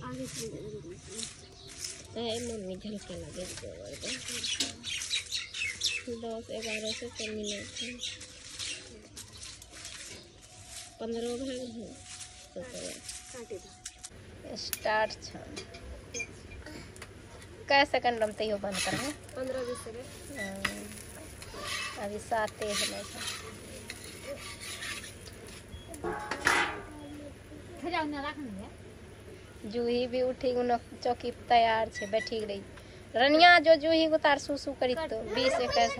Mummy झलके लगे 10-11 से कम मिनट 15 भाग स्टार्ट कै सेकंड में तैयो बंद कर 15-20 सेकंड। अभी 7 है जूही भी उठी चौकी तैयार छे बैठी रही रनिया जो जूही उतार सुसु करी तो 20-21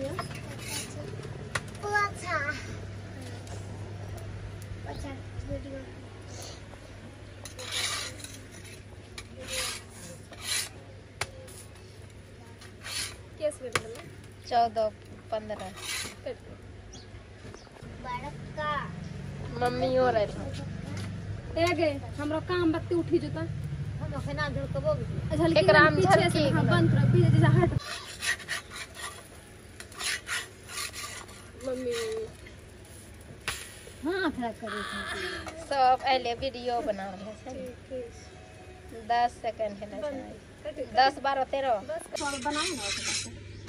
केस में 14-15 मम्मी और हमरा काम बत्ती उठी जता हम फेना झलकबो एकरा में झलकी बंद कर बीजे हट मम्मी हां खड़ा करे सब एले वीडियो बना रहे छै 10 सेकंड है ना 10 12 13 बनाए ना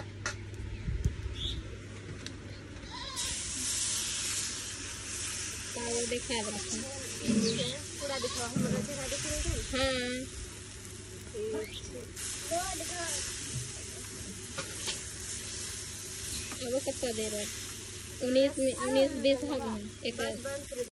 वो दिखा दे पूरा दिखा हमरा जगह दिख रही है वो कितना दे रहा है 19-20 भाग में एक